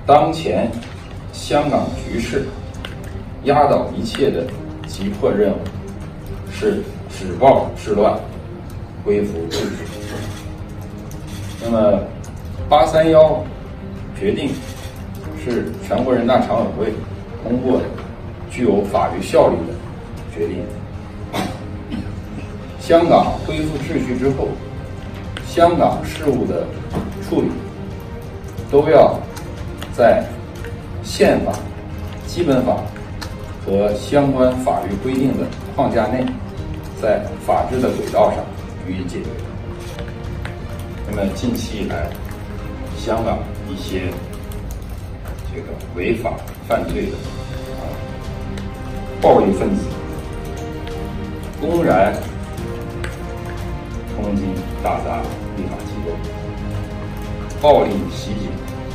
当前香港局势压倒一切的急迫任务是止暴制乱，恢复秩序。那么831决定是全国人大常委会通过的具有法律效力的决定。香港恢复秩序之后，香港事务的处理都要在宪法、基本法和相关法律规定的框架内，在法治的轨道上予以解决。那么近期以来，香港一些违法犯罪的暴力分子，公然冲击打砸立法机构，暴力袭警，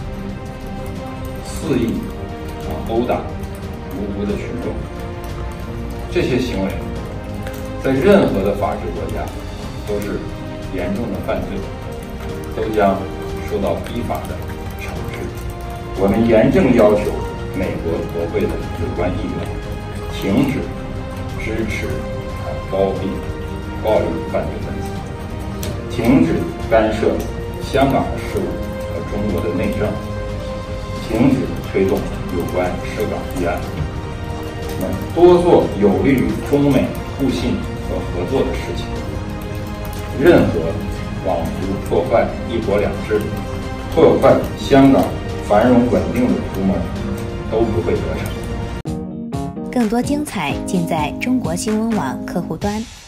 肆意殴打无辜的群众，这些行为在任何的法治国家都是严重的犯罪，都将受到依法的惩治。我们严正要求美国国会的有关议员停止支持包庇暴力犯罪分子，停止干涉香港的事务和中国的内政，停止推动有关涉港议案，多做有利于中美互信和合作的事情。任何妄图破坏一国两制、破坏香港繁荣稳定的图谋都不会得逞。 更多精彩尽在中国新闻网客户端。